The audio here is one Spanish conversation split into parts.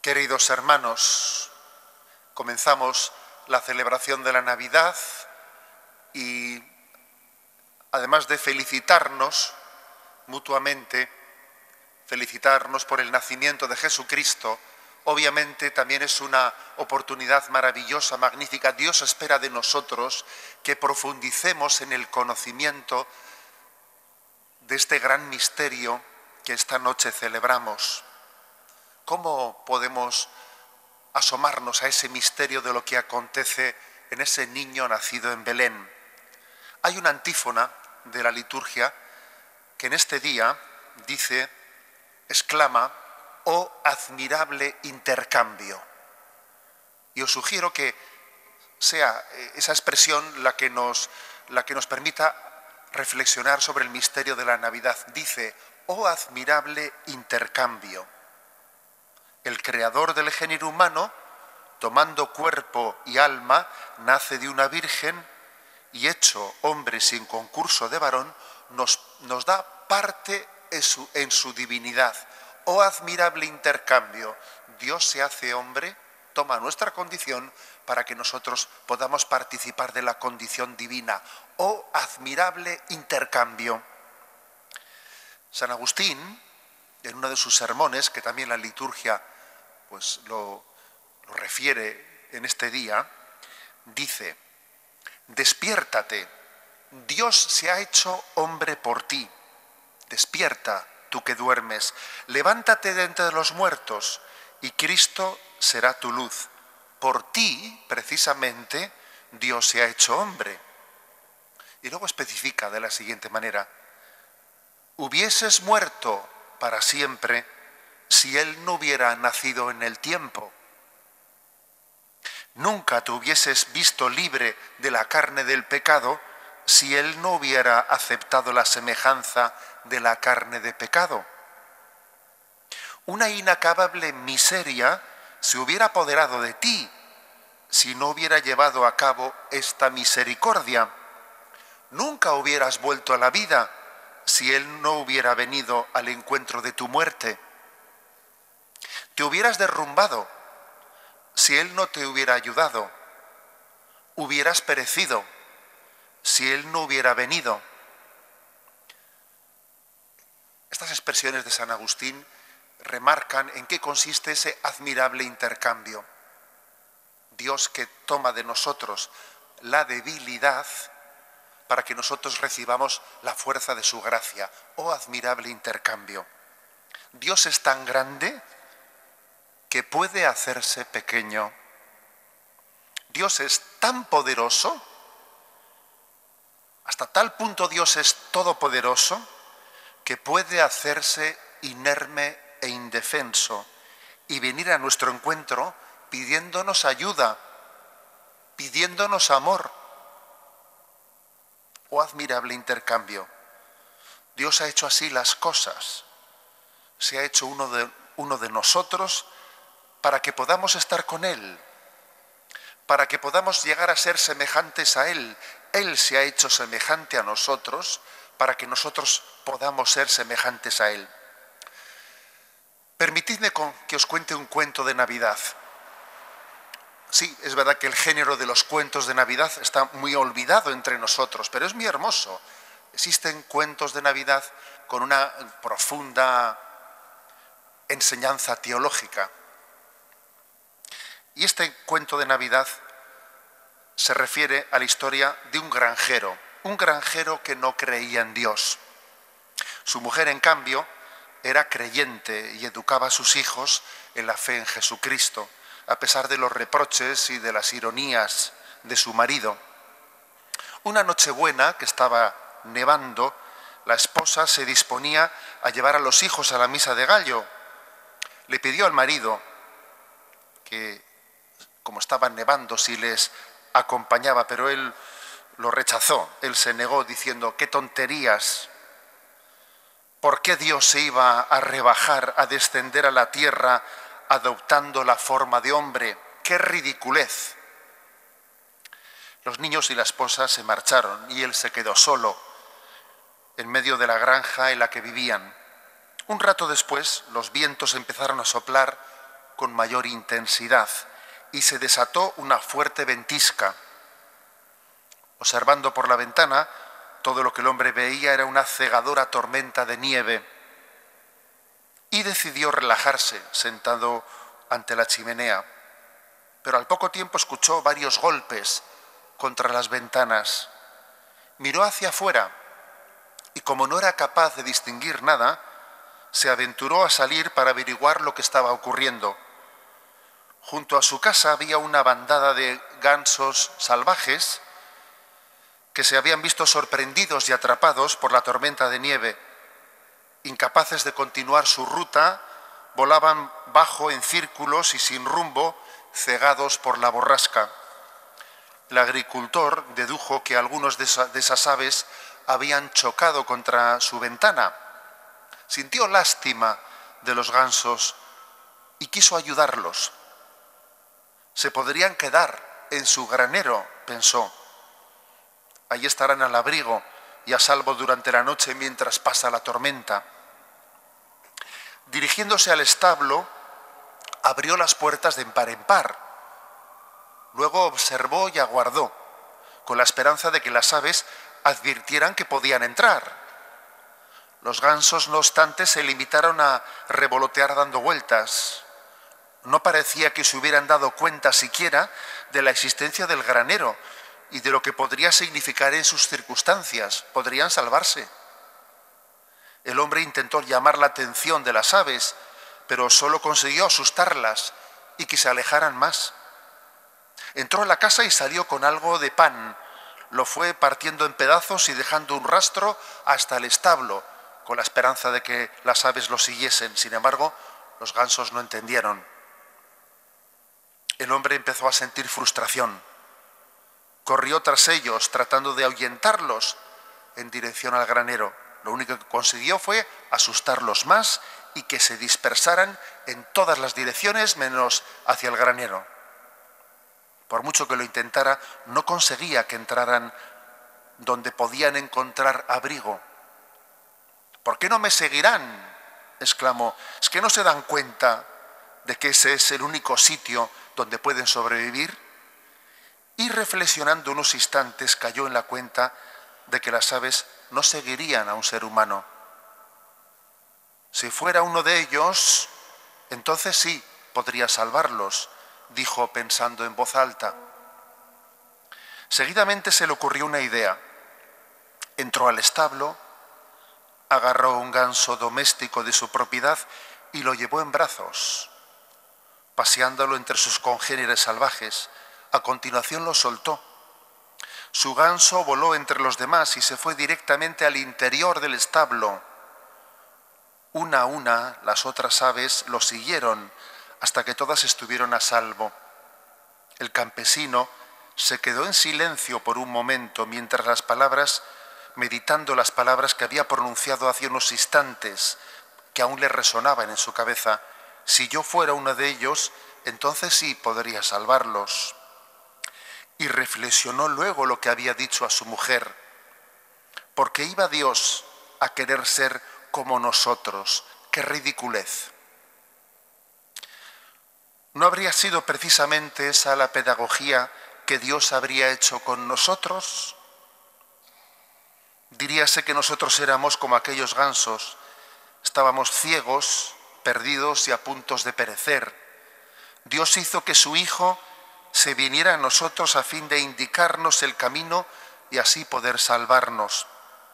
Queridos hermanos, comenzamos la celebración de la Navidad y además de felicitarnos mutuamente, felicitarnos por el nacimiento de Jesucristo, obviamente también es una oportunidad maravillosa, magnífica. Dios espera de nosotros que profundicemos en el conocimiento de este gran misterio que esta noche celebramos. ¿Cómo podemos asomarnos a ese misterio de lo que acontece en ese niño nacido en Belén? Hay una antífona de la liturgia que en este día dice, exclama, ¡oh admirable intercambio! Y os sugiero que sea esa expresión la que nos permita reflexionar sobre el misterio de la Navidad. Dice, ¡oh admirable intercambio! El creador del género humano, tomando cuerpo y alma, nace de una virgen y hecho hombre sin concurso de varón, nos da parte en su divinidad. ¡Oh admirable intercambio! Dios se hace hombre, toma nuestra condición para que nosotros podamos participar de la condición divina. ¡Oh admirable intercambio! San Agustín, en uno de sus sermones, que también la liturgia pues lo refiere en este día, dice, despiértate, Dios se ha hecho hombre por ti. Despierta, tú que duermes, levántate de entre los muertos y Cristo será tu luz. Por ti, precisamente, Dios se ha hecho hombre. Y luego especifica de la siguiente manera, hubieses muerto para siempre si Él no hubiera nacido en el tiempo. Nunca te hubieses visto libre de la carne del pecado si Él no hubiera aceptado la semejanza de la carne de pecado. Una inacabable miseria se hubiera apoderado de ti si no hubiera llevado a cabo esta misericordia. Nunca hubieras vuelto a la vida si Él no hubiera venido al encuentro de tu muerte. Te hubieras derrumbado si Él no te hubiera ayudado. Hubieras perecido si Él no hubiera venido. Estas expresiones de San Agustín remarcan en qué consiste ese admirable intercambio. Dios que toma de nosotros la debilidad para que nosotros recibamos la fuerza de su gracia. ¡Oh admirable intercambio! Dios es tan grande que puede hacerse pequeño. Dios es tan poderoso, hasta tal punto Dios es todopoderoso, que puede hacerse inerme e indefenso y venir a nuestro encuentro pidiéndonos ayuda, pidiéndonos amor. ¡Oh admirable intercambio! Dios ha hecho así las cosas. Se ha hecho uno de nosotros para que podamos estar con Él, para que podamos llegar a ser semejantes a Él. Él se ha hecho semejante a nosotros para que nosotros podamos ser semejantes a Él. Permitidme que os cuente un cuento de Navidad. Sí, es verdad que el género de los cuentos de Navidad está muy olvidado entre nosotros, pero es muy hermoso. Existen cuentos de Navidad con una profunda enseñanza teológica. Y este cuento de Navidad se refiere a la historia de un granjero que no creía en Dios. Su mujer, en cambio, era creyente y educaba a sus hijos en la fe en Jesucristo, a pesar de los reproches y de las ironías de su marido. Una Nochebuena, que estaba nevando, la esposa se disponía a llevar a los hijos a la misa de gallo. Le pidió al marido que, como estaba nevando, si les acompañaba, pero él lo rechazó. Él se negó diciendo, ¡qué tonterías! ¿Por qué Dios se iba a rebajar, a descender a la tierra adoptando la forma de hombre? ¡Qué ridiculez! Los niños y la esposa se marcharon y él se quedó solo en medio de la granja en la que vivían. Un rato después, los vientos empezaron a soplar con mayor intensidad y se desató una fuerte ventisca. Observando por la ventana, todo lo que el hombre veía era una cegadora tormenta de nieve y decidió relajarse sentado ante la chimenea. Pero al poco tiempo escuchó varios golpes contra las ventanas. Miró hacia afuera y, como no era capaz de distinguir nada, se aventuró a salir para averiguar lo que estaba ocurriendo. Junto a su casa había una bandada de gansos salvajes que se habían visto sorprendidos y atrapados por la tormenta de nieve. Incapaces de continuar su ruta, volaban bajo en círculos y sin rumbo, cegados por la borrasca. El agricultor dedujo que algunos de esas aves habían chocado contra su ventana. Sintió lástima de los gansos y quiso ayudarlos. Se podrían quedar en su granero, pensó. Allí estarán al abrigo y a salvo durante la noche mientras pasa la tormenta. Dirigiéndose al establo, abrió las puertas de par en par. Luego observó y aguardó, con la esperanza de que las aves advirtieran que podían entrar. Los gansos, no obstante, se limitaron a revolotear dando vueltas. No parecía que se hubieran dado cuenta siquiera de la existencia del granero y de lo que podría significar en sus circunstancias. Podrían salvarse. El hombre intentó llamar la atención de las aves, pero solo consiguió asustarlas y que se alejaran más. Entró a la casa y salió con algo de pan. Lo fue partiendo en pedazos y dejando un rastro hasta el establo, con la esperanza de que las aves lo siguiesen. Sin embargo, los gansos no entendieron. El hombre empezó a sentir frustración. Corrió tras ellos, tratando de ahuyentarlos en dirección al granero. Lo único que consiguió fue asustarlos más y que se dispersaran en todas las direcciones menos hacia el granero. Por mucho que lo intentara, no conseguía que entraran donde podían encontrar abrigo. ¿Por qué no me seguirán?, exclamó. ¿Es que no se dan cuenta de que ese es el único sitio donde pueden sobrevivir? Y reflexionando unos instantes, cayó en la cuenta de que las aves no seguirían a un ser humano. Si fuera uno de ellos, entonces sí podría salvarlos, dijo pensando en voz alta. Seguidamente se le ocurrió una idea. Entró al establo, agarró un ganso doméstico de su propiedad y lo llevó en brazos, paseándolo entre sus congéneres salvajes. A continuación lo soltó. Su ganso voló entre los demás y se fue directamente al interior del establo. Una a una, las otras aves lo siguieron hasta que todas estuvieron a salvo. El campesino se quedó en silencio por un momento mientras meditando las palabras que había pronunciado hace unos instantes, que aún le resonaban en su cabeza. Si yo fuera uno de ellos, entonces sí podría salvarlos. Y reflexionó luego lo que había dicho a su mujer. ¿Por qué iba Dios a querer ser como nosotros? ¡Qué ridiculez! ¿No habría sido precisamente esa la pedagogía que Dios habría hecho con nosotros? Diríase que nosotros éramos como aquellos gansos. Estábamos ciegos, perdidos y a punto de perecer. Dios hizo que su Hijo se viniera a nosotros a fin de indicarnos el camino y así poder salvarnos.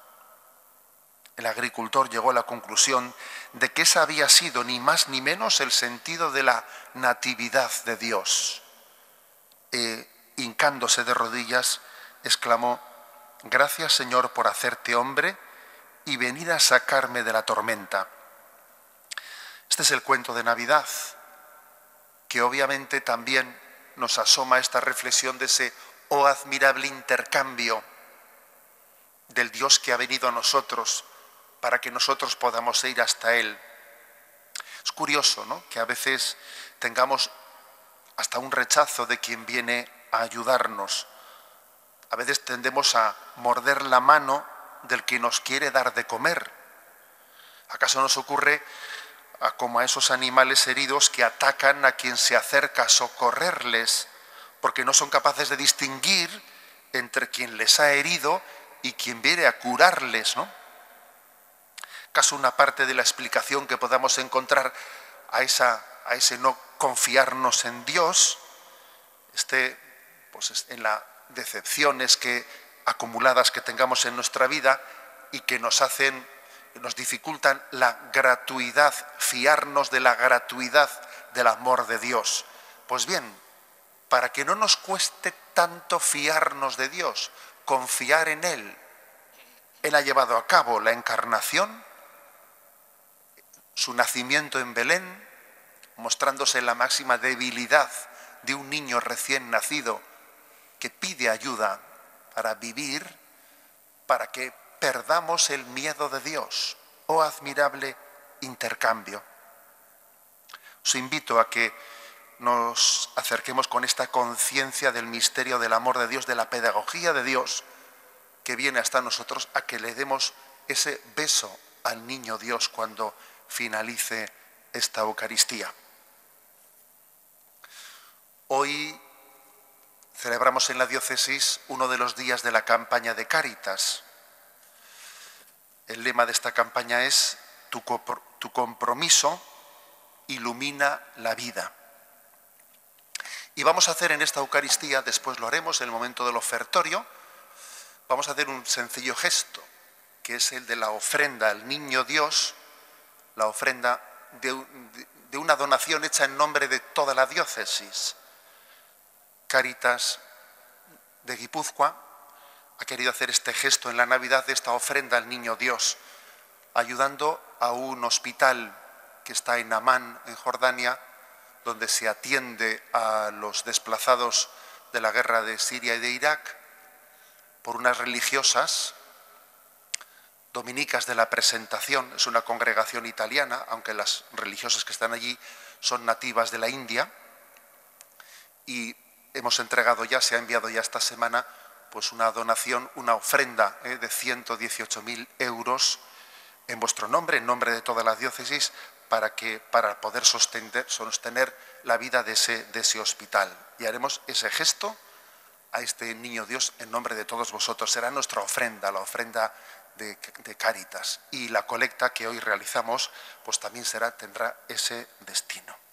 El agricultor llegó a la conclusión de que ese había sido ni más ni menos el sentido de la natividad de Dios. Hincándose de rodillas, exclamó: «Gracias, Señor, por hacerte hombre y venir a sacarme de la tormenta». Este es el cuento de Navidad, que obviamente también nos asoma esta reflexión de ese admirable intercambio del Dios que ha venido a nosotros para que nosotros podamos ir hasta Él. Es curioso, ¿no?, que a veces tengamos hasta un rechazo de quien viene a ayudarnos. A veces tendemos a morder la mano del que nos quiere dar de comer. ¿Acaso nos ocurre como a esos animales heridos que atacan a quien se acerca a socorrerles, porque no son capaces de distinguir entre quien les ha herido y quien viene a curarles, ¿no? ¿Acaso una parte de la explicación que podamos encontrar a ese no confiarnos en Dios pues en las decepciones acumuladas que tengamos en nuestra vida y que nos dificultan la gratuidad, fiarnos de la gratuidad del amor de Dios? Pues bien, para que no nos cueste tanto fiarnos de Dios, confiar en Él, Él ha llevado a cabo la encarnación, su nacimiento en Belén, mostrándose la máxima debilidad de un niño recién nacido que pide ayuda para vivir, para que perdamos el miedo de Dios. Oh admirable intercambio. Os invito a que nos acerquemos con esta conciencia del misterio del amor de Dios, de la pedagogía de Dios que viene hasta nosotros, a que le demos ese beso al niño Dios cuando finalice esta Eucaristía. Hoy celebramos en la diócesis uno de los días de la campaña de Cáritas. El lema de esta campaña es tu compromiso ilumina la vida. Y vamos a hacer en esta Eucaristía, después lo haremos en el momento del ofertorio, vamos a hacer un sencillo gesto, que es el de la ofrenda al niño Dios, la ofrenda de una donación hecha en nombre de toda la diócesis. Cáritas de Guipúzcoa ha querido hacer este gesto en la Navidad de esta ofrenda al niño Dios, ayudando a un hospital que está en Amán, en Jordania, donde se atiende a los desplazados de la guerra de Siria y de Irak, por unas religiosas dominicas de la Presentación. Es una congregación italiana, aunque las religiosas que están allí son nativas de la India, y hemos entregado ya, se ha enviado ya esta semana, pues una donación, una ofrenda de 118.000 euros en vuestro nombre, en nombre de toda la diócesis, para poder sostener la vida de ese hospital. Y haremos ese gesto a este niño Dios en nombre de todos vosotros. Será nuestra ofrenda, la ofrenda de Cáritas. Y la colecta que hoy realizamos, pues también tendrá ese destino.